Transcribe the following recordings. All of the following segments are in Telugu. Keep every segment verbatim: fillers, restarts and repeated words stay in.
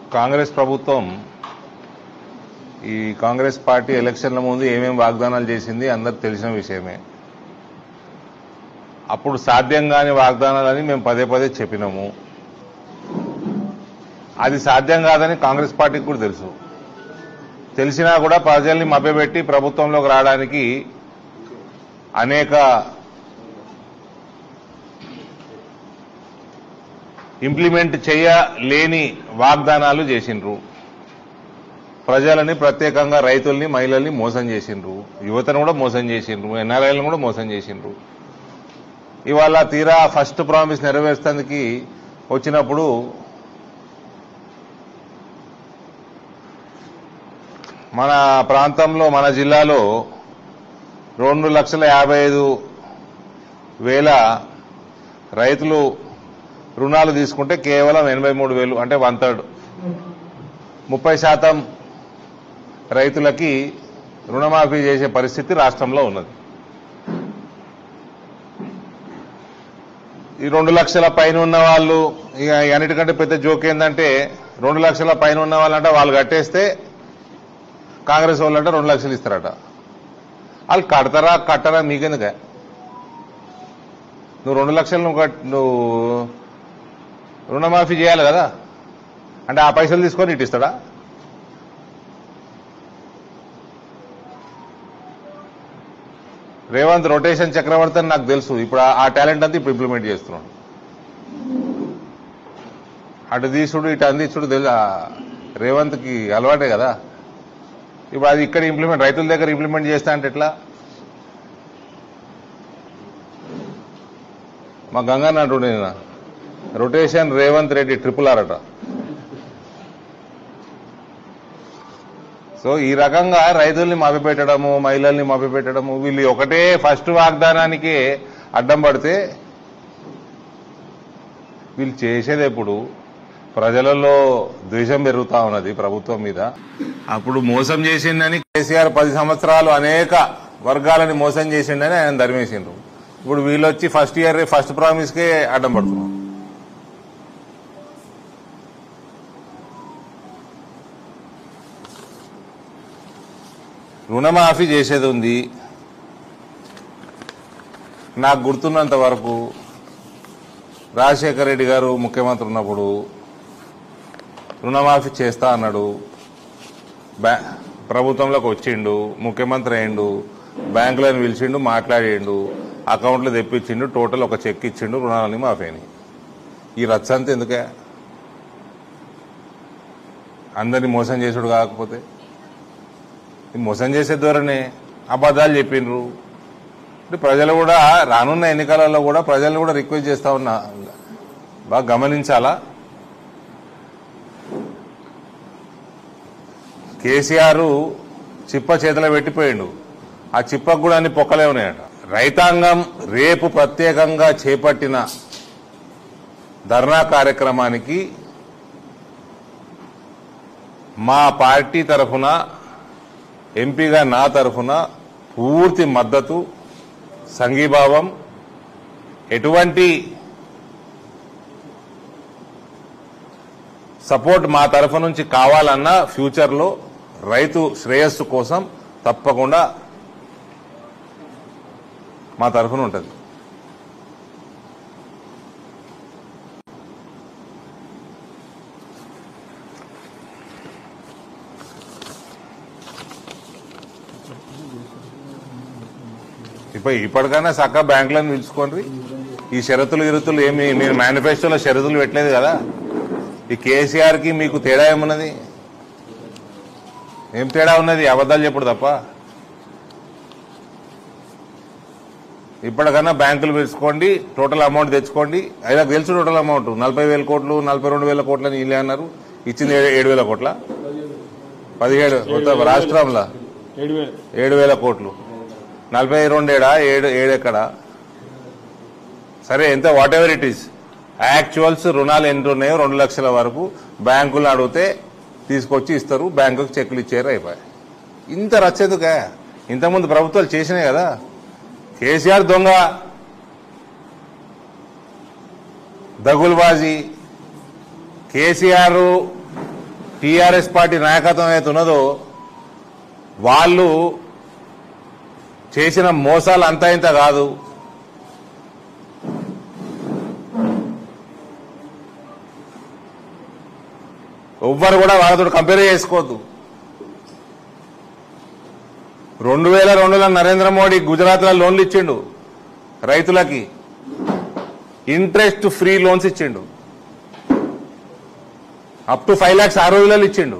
కాంగ్రెస్ ప్రభుత్వం ఈ కాంగ్రెస్ పార్టీ ఎలక్షన్ల ముందు ఏమేమి వాగ్దానాలు చేసింది అందరికి తెలిసిన విషయమే. అప్పుడు సాధ్యం కాని వాగ్దానాలని మేము పదే పదే చెప్పినాము. అది సాధ్యం కాదని కాంగ్రెస్ పార్టీకి కూడా తెలుసు. తెలిసినా కూడా ప్రజల్ని మభ్యపెట్టి ప్రభుత్వంలోకి రావడానికి అనేక ఇంప్లిమెంట్ చేయలేని వాగ్దానాలు చేసిండ్రు. ప్రజలని, ప్రత్యేకంగా రైతుల్ని, మహిళల్ని మోసం చేసిండ్రు. యువతను కూడా మోసం చేసిండ్రు. ఎన్ఆర్ఐలను కూడా మోసం చేసిండ్రు. ఇవాళ తీరా ఫస్ట్ ప్రామిస్ నెరవేర్చడానికి వచ్చినప్పుడు మన ప్రాంతంలో, మన జిల్లాలో రెండు లక్షల యాభై ఐదు వేల రైతులు రుణాలు తీసుకుంటే కేవలం ఎనభై మూడు వేలు అంటే వన్ థర్డ్ ముప్పై శాతం రైతులకి రుణమాఫీ చేసే పరిస్థితి రాష్ట్రంలో ఉన్నది. ఈ రెండు లక్షల పైన ఉన్న వాళ్ళు, ఇక అన్నిటికంటే పెద్ద జోక్ ఏంటంటే రెండు లక్షల పైన ఉన్న వాళ్ళంటే వాళ్ళు కట్టేస్తే కాంగ్రెస్ వాళ్ళంటే రెండు లక్షలు ఇస్తారట. వాళ్ళు కడతారా కట్టరా మీకెందుక? నువ్వు రెండు లక్షలు నువ్వు నువ్వు రుణమాఫీ చేయాలి కదా, అంటే ఆ పైసలు తీసుకొని ఇటు ఇస్తాడా? రేవంత్ రొటేషన్ చక్రవర్తి అని నాకు తెలుసు. ఇప్పుడు ఆ టాలెంట్ అంతా ఇప్పుడు ఇంప్లిమెంట్ చేస్తున్నాడు. అటు తీసుడు ఇటు అందించుడు తెలుసు రేవంత్కి అలవాటే కదా. ఇప్పుడు అది ఇక్కడ ఇంప్లిమెంట్, రైతుల దగ్గర ఇంప్లిమెంట్ చేస్తా అంటే ఎట్లా? మా గంగన్న అంటుండే నేను, rotation Revanth Reddy triple R అట. సో ఈ రకంగా రైతుల్ని మభ్యపెట్టడము, మహిళల్ని మభ్యపెట్టడము, వీళ్ళు ఒకటే ఫస్ట్ వాగ్దానానికి అడ్డం పడితే వీళ్ళు చేసేది ఎప్పుడు? ప్రజలలో ద్వేషం పెరుగుతా ఉన్నది ప్రభుత్వం మీద. అప్పుడు మోసం చేసిందని కేసీఆర్ పది సంవత్సరాలు అనేక వర్గాలని మోసం చేసిండని ఆయన ధర్మేసిండ్రు. ఇప్పుడు వీళ్ళు వచ్చి ఫస్ట్ ఇయర్ ఫస్ట్ ప్రామిస్కే అడ్డం పడుతున్నారు. రుణమాఫీ చేసేది ఉంది. నాకు గుర్తున్నంత వరకు రాజశేఖర రెడ్డి గారు ముఖ్యమంత్రి ఉన్నప్పుడు రుణమాఫీ చేస్తా అన్నాడు. ప్రభుత్వంలోకి వచ్చిండు, ముఖ్యమంత్రి అయిండు, బ్యాంకులను పిలిచిండు, మాట్లాడిండు, అకౌంట్లు తెప్పించిండు, టోటల్ ఒక చెక్ ఇచ్చిండు, రుణాలని మాఫీ అయినాయి. ఈ రచ్చంతా ఎందుకే? అందరినీ మోసం చేసుడు కాకపోతే మోసం చేసే ధోరణి, అబద్ధాలు చెప్పిండ్రు. అంటే ప్రజలు కూడా రానున్న ఎన్నికలలో కూడా ప్రజలను కూడా రిక్వెస్ట్ చేస్తా ఉన్నా, బాగా గమనించాలా. కేసీఆర్ చిప్ప చేతిలో పెట్టిపోయిండు. ఆ చిప్పకు కూడా అన్ని పొక్కలే ఉన్నాయట. రైతాంగం రేపు ప్రత్యేకంగా చేపట్టిన ధర్నా కార్యక్రమానికి మా పార్టీ తరఫున, ఎంపీగా నా తరఫున పూర్తి మద్దతు, సంఘీభావం. ఎటువంటి సపోర్ట్ మా తరఫు నుంచి కావాలన్నా ఫ్యూచర్లో రైతు శ్రేయస్సు కోసం తప్పకుండా మా తరఫున ఉంటుంది. ఇప్పుడు ఇప్పటికైనా చక్కగా బ్యాంకులను పిలుచుకోండి. ఈ షరతులు ఇరుతులు ఏమి మీరు మేనిఫెస్టోలో షరతులు పెట్టలేదు కదా. ఈ కేసీఆర్కి మీకు తేడా ఏమున్నది? ఏం తేడా ఉన్నది? అబద్ధాలు చెప్పుడు తప్ప. ఇప్పటికన్నా బ్యాంకులు పిలుచుకోండి, టోటల్ అమౌంట్ తెచ్చుకోండి. అయినా తెలుసు టోటల్ అమౌంట్ నలభై వేల కోట్లు నలభై రెండు వేల కోట్లని వీళ్ళే అన్నారు. ఇచ్చింది ఏడు వేల కోట్ల పదిహేడు మొత్తం రాష్ట్రంలో ఏడు వేల కోట్లు నలభై రెండేడా ఏడు ఏడెక్కడా? సరే, ఎంత whatever it is, actuals రుణాలు ఎంత ఉన్నాయో రెండు లక్షల వరకు బ్యాంకులు అడిగితే తీసుకొచ్చి ఇస్తారు, బ్యాంకుకి చెక్కులు ఇచ్చారు, అయిపోయాయి. ఇంత రచ్చేందుకే? ఇంతకుముందు ప్రభుత్వాలు చేసినాయి కదా. కేసీఆర్ దొంగ, దగులుబాజీ. కేసీఆర్ టీఆర్ఎస్ పార్టీ నాయకత్వం అయితే ఉన్నదో వాళ్ళు చేసిన మోసాలు అంతా ఇంత కాదు. ఎవ్వరు కూడా వాళ్ళతో కంపేర్ చేసుకోవద్దు. రెండు వేల రెండులో నరేంద్ర మోడీ గుజరాత్లో లోన్లు ఇచ్చిండు రైతులకి, ఇంట్రెస్ట్ ఫ్రీ లోన్స్ ఇచ్చిండు, అప్ టు ఫైవ్ లాక్స్ ఆ రోజులలో ఇచ్చిండు.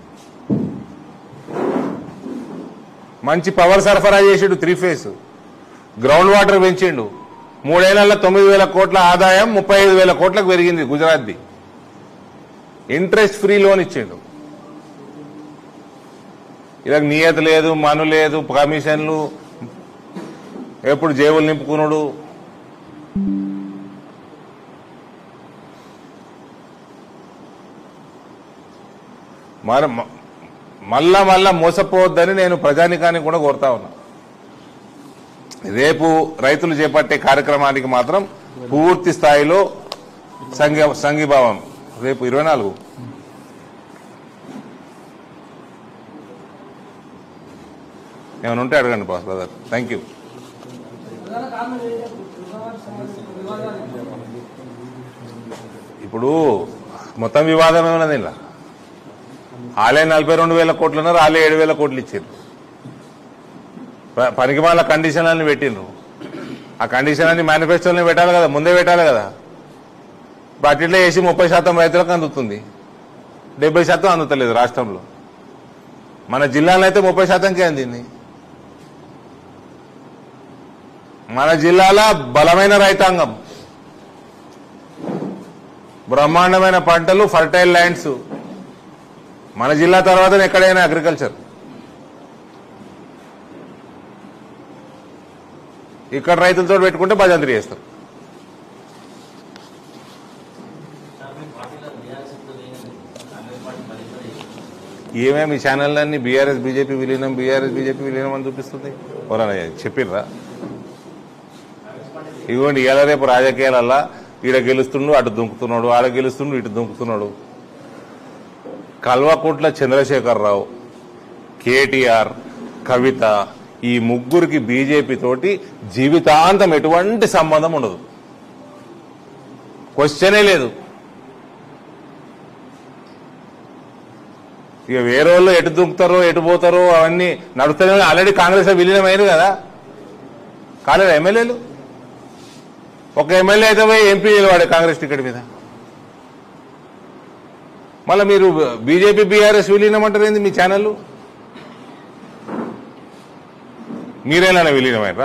మంచి పవర్ సరఫరా చేసిండు, త్రీ ఫేస్ గ్రౌండ్ వాటర్ పెంచిండు. మూడేళ్లలో తొమ్మిది వేల కోట్ల ఆదాయం ముప్పై ఐదు వేల కోట్లకు పెరిగింది గుజరాత్ది. ఇంట్రెస్ట్ ఫ్రీ లోన్ ఇచ్చిండు. ఇలా నియత లేదు, మను లేదు, కమిషన్లు, ఎప్పుడు జేబులు నింపుకున్నాడు. మరి మళ్ళా మళ్ళా మోసపోవద్దని నేను ప్రజానికానికి కూడా కోరుతా ఉన్నా. రేపు రైతులు చేపట్టే కార్యక్రమానికి మాత్రం పూర్తి స్థాయిలో సంఘ సంఘీభావం. రేపు ఇరవై నాలుగు ఏమైనా ఉంటే అడగండి బాస్ బ్రదర్. Thank you. ఇప్పుడు మొత్తం వివాదం ఏమన్నది ఇలా, ఆలే నలభై రెండు వేల కోట్లు ఉన్నారు, ఆలే ఏడు వేల కోట్లు ఇచ్చారు. పనికి వాళ్ళ కండిషన్లన్నీ పెట్టిండ్రు. ఆ కండిషన్ అన్ని మేనిఫెస్టోని పెట్టాలి కదా, ముందే పెట్టాలి కదా. బడ్జెట్లో వేసి ముప్పై శాతం రైతులకు అందుతుంది, డెబ్బై శాతం అందుతలేదు రాష్ట్రంలో. మన జిల్లాలో అయితే ముప్పై శాతంకే అందింది. మన జిల్లాలో బలమైన రైతాంగం, బ్రహ్మాండమైన పంటలు, ఫర్టైల్ ల్యాండ్స్. మన జిల్లా తర్వాత ఎక్కడైనా అగ్రికల్చర్. ఇక్కడ రైతులతో పెట్టుకుంటే భజంత్రి చేస్తారు. ఏమేమి ఈ ఛానళ్ళన్నీ బీఆర్ఎస్ బీజేపీ విలీనం, బీఆర్ఎస్ బీజేపీ విలీనం అని చూపిస్తుంది. ఎవరన్నా చెప్పిర్రా? ఇవ్వండి, ఇలా రేపు రాజకీయాలల్లా ఈడ గెలుస్తుండు, అటు దుంకుతున్నాడు, ఆడ గెలుస్తుండు, ఇటు దుంకుతున్నాడు. కల్వకుంట్ల చంద్రశేఖరరావు, కేటీఆర్, కవిత, ఈ ముగ్గురికి బీజేపీ తోటి జీవితాంతం ఎటువంటి సంబంధం ఉండదు. క్వశ్చనే లేదు. ఇక వేరే వాళ్ళు ఎటు దుంకుతారో ఎటు పోతారో అవన్నీ నడుస్తూనే. ఆల్రెడీ కాంగ్రెస్ విలీనమైనరు కదా, కాలేదు ఎమ్మెల్యేలు. ఒక ఎమ్మెల్యే అయితే పోయి ఎంపీ నిలవాడే కాంగ్రెస్ టికెట్ మీద. మళ్ళీ మీరు బీజేపీ బీఆర్ఎస్ విలీనం అంటారు ఏంది? మీ ఛానళ్ళు మీరేనా విలీనమైనరా?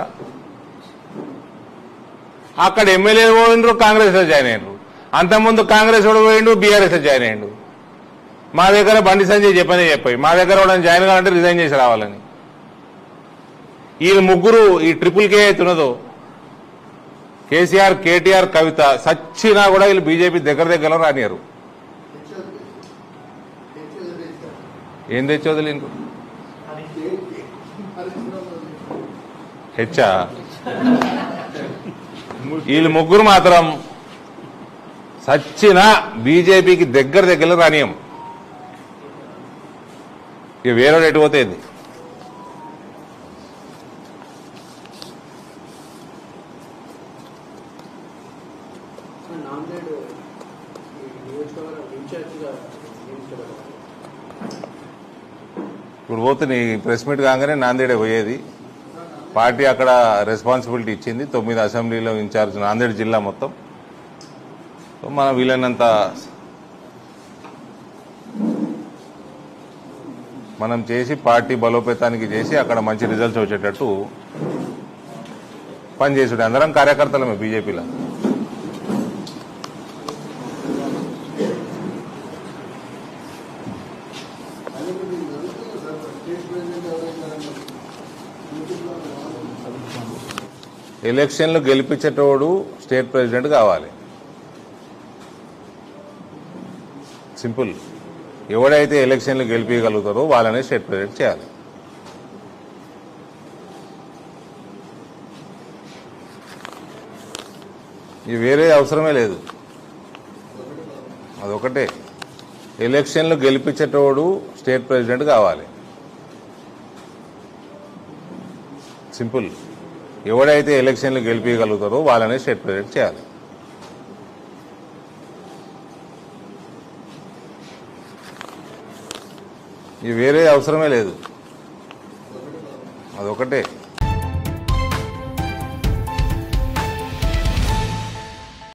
అక్కడ ఎమ్మెల్యేలు పోయినరు, కాంగ్రెస్ లో జాయిన్ అయినరు. అంతకుముందు కాంగ్రెస్ వాడు పోయిండు, బీఆర్ఎస్ లో జాయిన్ అయ్యిండు. మా దగ్గర బండి సంజయ్ చెప్పనే చెప్పాయి, మా దగ్గర కూడా జాయిన్ కావాలంటే రిజైన్ చేసి రావాలని. ఈ ముగ్గురు, ఈ ట్రిపుల్ కే అవుతున్నదో కేసీఆర్, కేటీఆర్, కవిత, సచ్చినా కూడా వీళ్ళు బీజేపీ దగ్గర దగ్గరలో రానియరు. ఏం తెచ్చోదులు ఇంకో హెచ్చా. వీళ్ళు ముగ్గురు మాత్రం సచ్చినా బీజేపీకి దగ్గర దగ్గరలో రానియం. ఇక వేరే ఎటు పోతేంది? ఇప్పుడు పోతుంది ప్రెస్ మీట్ కాగానే నాందేడే పోయేది. పార్టీ అక్కడ రెస్పాన్సిబిలిటీ ఇచ్చింది. తొమ్మిది అసెంబ్లీలో ఇన్ఛార్జ్ నాందేడ్ జిల్లా మొత్తం. మనం వీలైనంత మనం చేసి పార్టీ బలోపేతానికి చేసి అక్కడ మంచి రిజల్ట్స్ వచ్చేటట్టు పనిచేసుడు. అందరం కార్యకర్తలమే బీజేపీలో. ఎలక్షన్లు గెలిపించేటోడు స్టేట్ ప్రెసిడెంట్ కావాలి. సింపుల్. ఎవడైతే ఎలక్షన్లు గెలిపించగలుగుతారో వాళ్ళనే స్టేట్ ప్రెసిడెంట్ చేయాలి. ఇది వేరే అవసరమే లేదు, అదొకటే. ఎలక్షన్లు గెలిపించేటోడు స్టేట్ ప్రెసిడెంట్ కావాలి. సింపుల్. ఎవడైతే ఎలక్షన్లు గెలిపించగలుగుతారో వాళ్ళనే స్టేట్ ప్రెసిడెంట్ చేయాలి. ఇది వేరే అవసరమే లేదు, అదొకటే.